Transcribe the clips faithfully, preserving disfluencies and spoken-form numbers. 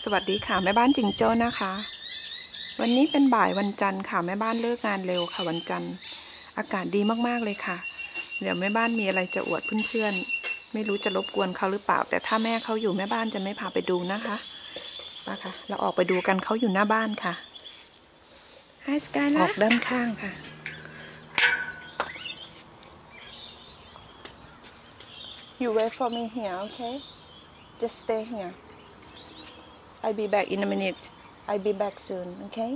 วัสดีค่ะแม่บ้านจิงโจ้นะคะวันนี้เป็นบ่ายวันจันทร์ค่ะแม่บ้านเลิกงานเร็วค่ะวันจันทร์อากาศดีมากๆเลยค่ะเดี๋ยวแม่บ้านมีอะไรจะอวดเพื่อนๆไม่รู้จะรบกวนเขาหรือเปล่าแต่ถ้าแม่เขาอยู่แม่บ้านจะไม่พาไปดูนะคะมาค่ะเราออกไปดูกันเขาอยู่หน้าบ้านค่ะให้สกายออกด้านข้างค่ะYou wait for me here, okay? Just stay here. I'll be back in a minute. I'll be back soon, okay?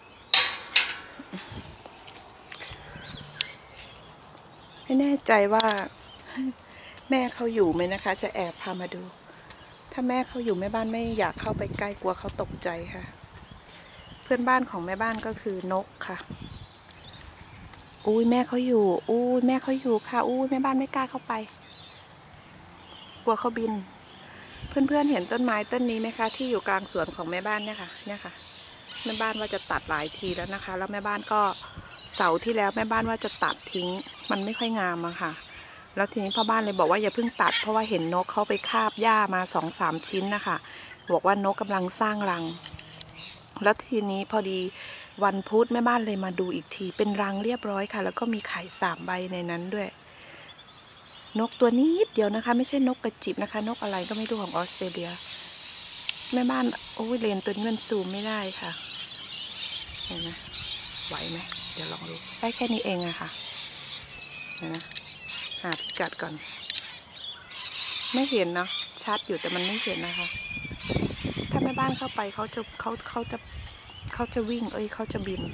ไม่แน่ใจว่าแม่เขาอยู่ไหมนะคะจะแอบพามาดูถ้าแม่เขาอยู่แม่บ้านไม่อยากเข้าไปใกล้กลัวเขาตกใจค่ะเพื่อนบ้านของแม่บ้านก็คือนกค่ะอุ้ยแม่เขาอยู่อุ้ยแม่เขาอยู่ค่ะอุ้ยแม่บ้านไม่กล้าเข้าไปกลัวเขาบินเพื่อนๆเห็นต้นไม้ต้นนี้ไหมคะที่อยู่กลางสวนของแม่บ้านเนี่ยค่ะเนี่ยค่ะแม่บ้านว่าจะตัดหลายทีแล้วนะคะแล้วแม่บ้านก็เสาร์ที่แล้วแม่บ้านว่าจะตัดทิ้งมันไม่ค่อยงามอะค่ะแล้วทีนี้พ่อบ้านเลยบอกว่าอย่าเพิ่งตัดเพราะว่าเห็นนกเขาไปคาบหญ้ามาสองสามชิ้นนะคะบอกว่านกกำลังสร้างรังแล้วทีนี้พอดีวันพุธแม่บ้านเลยมาดูอีกทีเป็นรังเรียบร้อยค่ะแล้วก็มีไข่สามใบในนั้นด้วยนกตัวนี้เดียวนะคะไม่ใช่นกกระจิบนะคะนกอะไรก็ไม่รู้ของออสเตรเลียแม่บ้านโอ้ยเลนตัวนี้มันซูมไม่ได้ค่ะเห็นไหมไหวไหมเดี๋ยวลองดูได้แค่นี้เองอะค่ะเห็นไหมหาพิกัดก่อนไม่เห็นเนาะชัดอยู่แต่มันไม่เห็นนะคะถ้าแม่บ้านเข้าไปเขาจะเขาเขาจะเขาจะวิ่งเอ้ยเขาจะบิน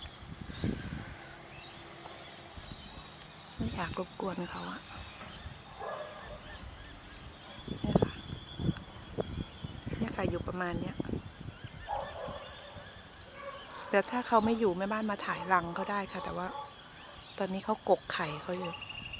ไม่อยากรบกวนเขาอะเนี่ยค่ะอยู่ประมาณเนี้ยแต่ถ้าเขาไม่อยู่แม่บ้านมาถ่ายรังเขาได้ค่ะแต่ว่าตอนนี้เขากกไข่เขาอยู่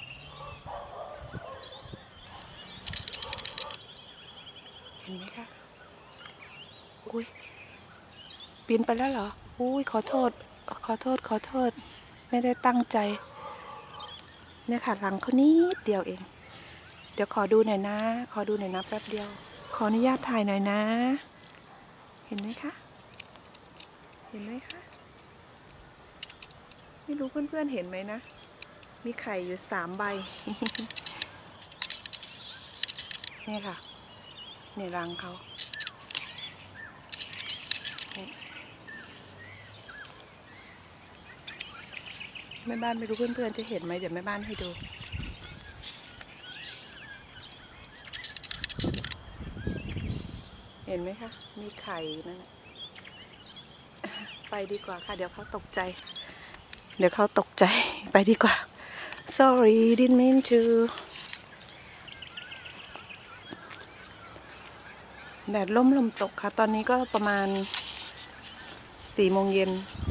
เห็นไหมคะอุ้ยบินไปแล้วเหรออุ้ยขอโทษขอโทษขอโทษไม่ได้ตั้งใจเนี่ยค่ะรังเขานิดเดียวเองเดี๋ยวขอดูหน่อยนะขอดูหน่อยนะแป๊บเดียวขออนุญาตถ่ายหน่อยนะเห็นไหมคะเห็นไหมคะไม่รู้เพื่อนๆเห็นไหมนะมีไข่อยู่สามใบ นี่ค่ะในรังเขาแม่บ้านไม่รู้เพื่อนๆจะเห็นไหมเดี๋ยวแม่บ้านให้ดูเห็นไหมคะมีไข่นั่นไปดีกว่าค่ะเดี๋ยวเขาตกใจเดี๋ยวเขาตกใจไปดีกว่า sorry didn't mean to แดดล่มลมตกค่ะตอนนี้ก็ประมาณสี่โมงเย็น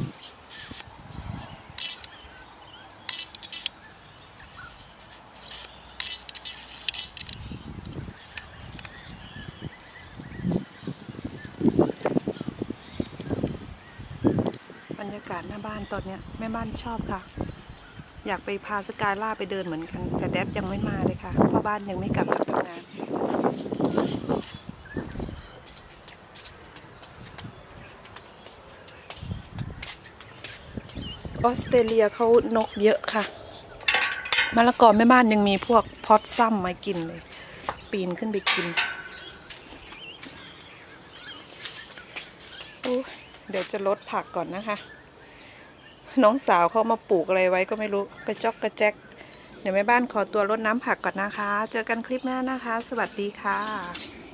บรรยากาศหน้าบ้านตอนนี้แม่บ้านชอบค่ะอยากไปพาสกายล่าไปเดินเหมือนกันแต่แดดยังไม่มาเลยค่ะพ่อบ้านยังไม่กลับจากทำงานออสเตรเลียเขานกเยอะค่ะมะละกอแม่บ้านยังมีพวกพอตซัมมากินเลยปีนขึ้นไปกินเดี๋ยวจะลดผักก่อนนะคะน้องสาวเขามาปลูกอะไรไว้ก็ไม่รู้กระจอกกระแจกเดี๋ยวแม่บ้านขอตัวรดน้ำผักก่อนนะคะเจอกันคลิปหน้านะคะสวัสดีค่ะ